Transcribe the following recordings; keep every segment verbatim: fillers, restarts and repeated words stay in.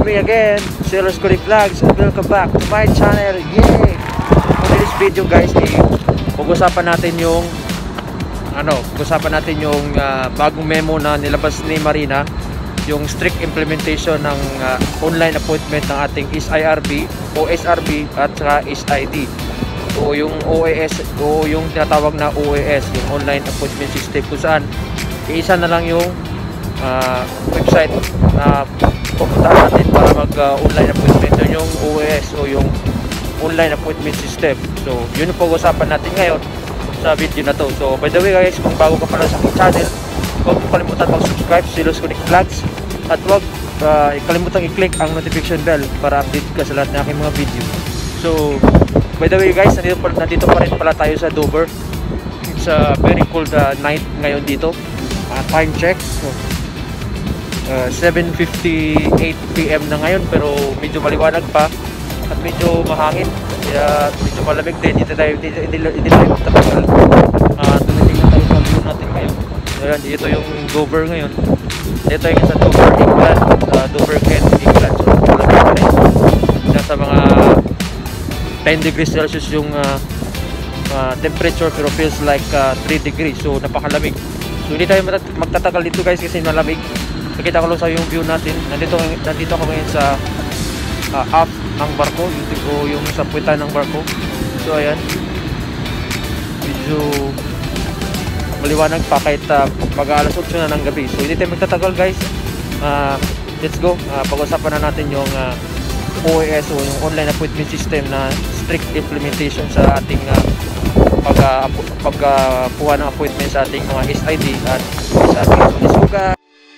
me again, Sailors Cody Vlogs, and welcome back to my channel. Yay! For this video guys, eh, pag-usapan natin yung ano, pag-usapan natin yung uh, bagong memo na nilabas ni Marina, yung strict implementation ng uh, online appointment ng ating S I R B, O S R B at saka S I D. O yung O A S o yung tinatawag na O A S, yung online appointment system, kung saan isa na lang yung uh, website na pupuntahan natin para mag uh, online appointment. Yun yung O A S o yung online appointment system. So yun yung pag-usapan natin ngayon sa video na to. So by the way guys, kung bago ka pala sa aking channel, huwag mo kalimutan mag-subscribe sa Sailors Cody Vlogs, at huwag uh, kalimutan i-click ang notification bell para update ka sa lahat ng aking mga video. So by the way guys, nandito pa, nandito pa rin pala tayo sa Dover. It's a very cold uh, night ngayon dito. Uh, time check, so, uh, seven fifty-eight p m na ngayon, pero medyo maliwanag pa at medyo mahangin, kaya medyo malamig din. Dito tayo, dito, hindi, hindi tayo magtatagal. Uh, tumitingnan tayo sa view natin ngayon. Ayan, dito yung Dover ngayon. Dito yung sa Dover, England, sa Dover, Kent, England. So malamig pa rin. Nasa mga ten degrees Celsius yung uh, uh, temperature, pero feels like uh, three degrees, so napakalamig. So hindi tayo magtatagal dito guys kasi malamig. Nakita ko lang sa yung view natin. Nandito, nandito ako ngayon sa uh, aft ng barko, yung, yung sa puwitan ng barko. So ayan, medyo maliwanag pa kahit uh, pag alas otso na ng gabi. So hindi tayo magtatagal guys. uh, Let's go. uh, Pag-usapan na natin yung uh, O A S o yung online appointment system na strict implementation sa ating uh, pag uh, pagkuha uh, ng appointment sa ating mga S I D at S R B. So guys,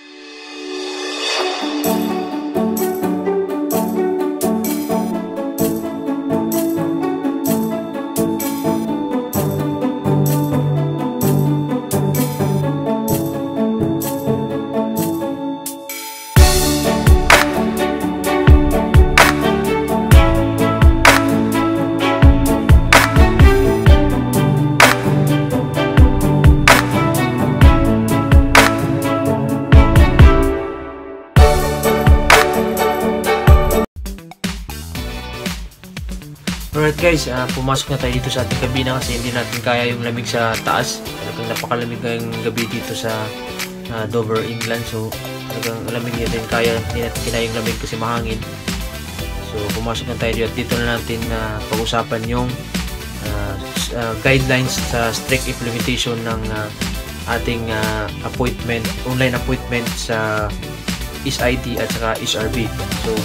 alright guys, uh, pumasok na tayo dito sa ating kabina kasi hindi natin kaya yung lamig sa taas. Talagang napakalamig ngayong gabi dito sa uh, Dover, England. So talagang lamig natin kaya, hindi natin kinaya yung lamig kasi mahangin. So pumasok na tayo dito at dito na natin uh, pag-usapan yung uh, uh, guidelines sa strict implementation ng uh, ating uh, appointment, online appointment sa S I D at saka S R B. So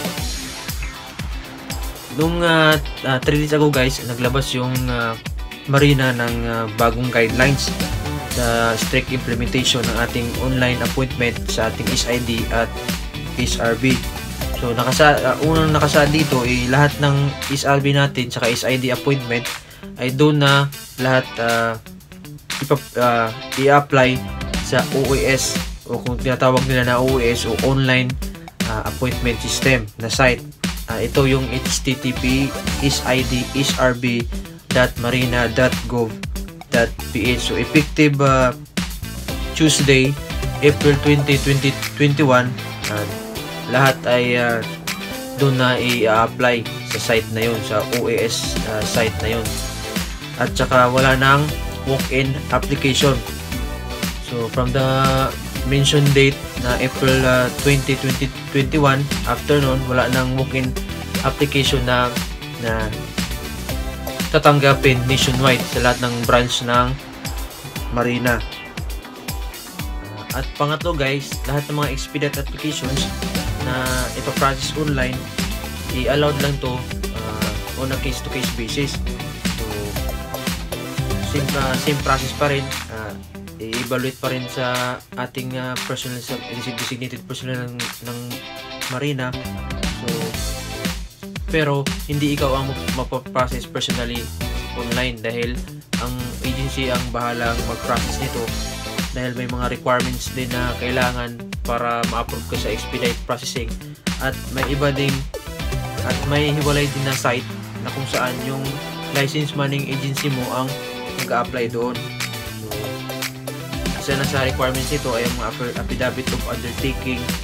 nung uh, uh, three days ago guys, naglabas yung uh, Marina ng uh, bagong guidelines sa strict implementation ng ating online appointment sa ating S I D at S R B. So nakasa uh, unang nakasaad dito ay eh, lahat ng S R B natin saka S I D appointment ay doon na lahat uh, uh, i-apply sa O A S o kung tinatawag nila na O A S o online uh, appointment system na site. Uh, ito yung H T T P S I D S R B dot marina dot gov dot p h. So effective uh, Tuesday, April twentieth, twenty twenty-one, uh, lahat ay uh, doon na i-apply sa site na yun, sa O A S uh, site na yun. At saka wala nang walk-in application. So from the mentioned date na April uh, twentieth, twenty twenty-one, after nun wala nang walk-in application na na tatanggapin nationwide sa lahat ng branch ng Marina. Uh, at pangatlo guys, lahat ng mga expedite applications na ipa-process online, i-allowed lang to uh, on a case to case basis. So same, uh, same process pa rin, uh, i-evaluate pa rin sa ating uh, personal, sa designated personnel ng, ng Marina. So pero hindi ikaw ang mapaprocess personally online, dahil ang agency ang bahalang mag-process nito, dahil may mga requirements din na kailangan para ma-approve ka sa expedite processing. At may iba ding at may hiwalay din na site na kung saan yung license manning agency mo ang mag-a-apply doon. So isa na sa requirements nito ay ang mga affidavit of undertaking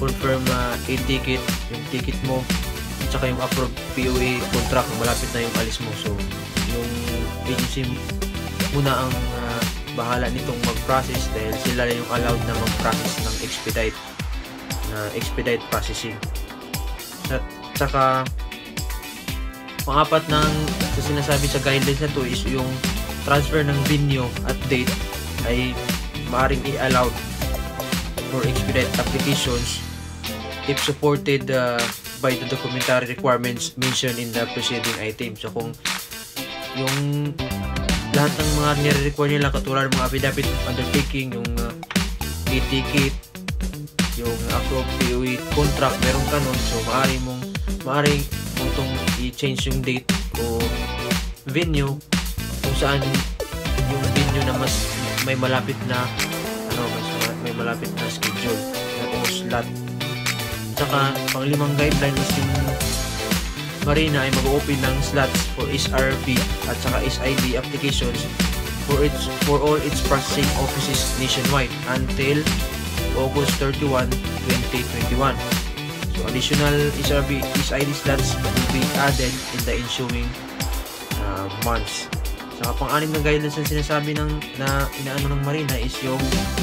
confirm uh, e-ticket, yung ticket mo, at saka yung approve P O A contract, malapit na yung alis mo. So yung agency muna ang uh, bahala nitong mag-process dahil sila yung allowed na mag-process ng expedite na expedite processing. At saka pang-apat ng sa sinasabi sa guidelines na to is yung transfer ng venue at date ay maaaring i-allowed for expedite applications if supported uh, by the documentary requirements mentioned in the preceding item. So kung yung lahat ng mga nire-require nila katulad ng mga affidavit of undertaking, yung uh, e-ticket, yung approved P O A contract, meron ka nun. So maaari mong maaari mong itong i-change yung date o venue kung saan yung venue na mas may malapit na ano mas may malapit na schedule o slot. Saka panglimang guideline is yung Marina ay mag-open ng slots for S R B at saka S I D applications for its for all its processing offices nationwide until August thirty-first, twenty twenty-one. So additional S R B S I D slots will be added in the ensuing uh, months. Saka pang-anim na guidelines na sinasabi ng na inaano ng Marina is yung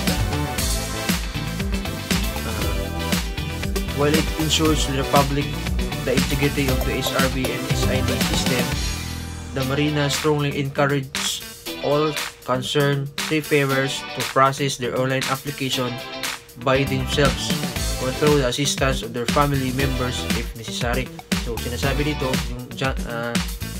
uh, while it ensures to the public the integrity of the S R B and S I D system, the Marina strongly encourages all concerned seafarers to process their online application by themselves or through the assistance of their family members if necessary. So sinasabi dito yung uh,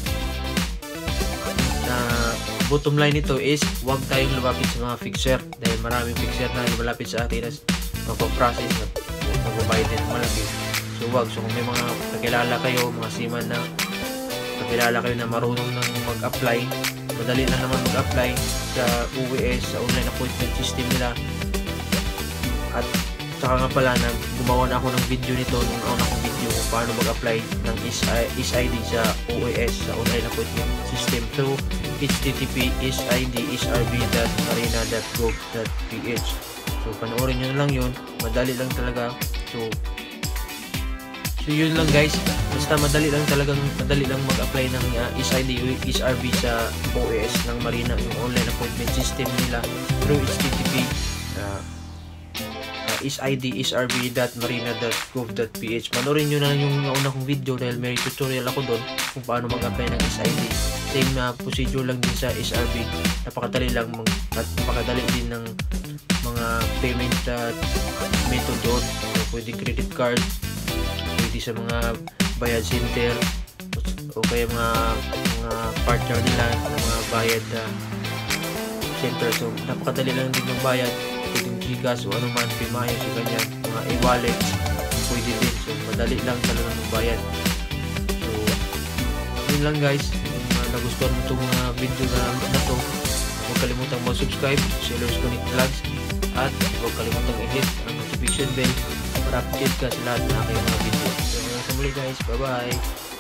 na bottom line nito is huwag tayong lumapit sa mga fixer dahil maraming fixer na lumalapit sa atin as magpa-process na magbabayad din malaki. So wag, so kung may mga kakilala kayo, mga seaman na kakilala kayo na marunong nang mag-apply, madali na naman mag-apply sa O A S, sa online appointment system nila. At saka nga pala na gumawa na ako ng video nito, nung una kong video kung paano mag-apply ng S I D sa O A S, sa online appointment system through H T T P S I D S R B dot marina dot gov dot p h. So panoorin nyo na lang yun, madali lang talaga. So So yun lang guys, basta madali lang talagang madali lang mag-apply ng uh, S I D o S R B sa O A S ng Marina, yung online appointment system nila through H T T P uh, uh, S I D S R B dot marina dot gov dot p h. Panoorin nyo na yung una kong video dahil may tutorial ako doon kung paano mag-apply ng S I D. Same na uh, procedure lang din sa S R B. Napakadali lang mag, at napakadali din ng mga payment uh, method doon. So, pwede credit card, pwede sa mga bayad center o kaya mga mga partner nila ng mga bayad uh, center. So napakadali lang din magbayad, pwedeng Gcash o ano man, Pimayo, so ganyan, mga e-wallets pwede din. So madali lang talaga magbayad. So yun lang guys, kung uh, nagustuhan mo itong uh, video na, na to, huwag kalimutang mag-subscribe, Sailors Connect Vlogs, at huwag kalimutang i-hit ang notification bell para update ka sa lahat ng aking mga video. So hanggang sa muli guys, bye bye.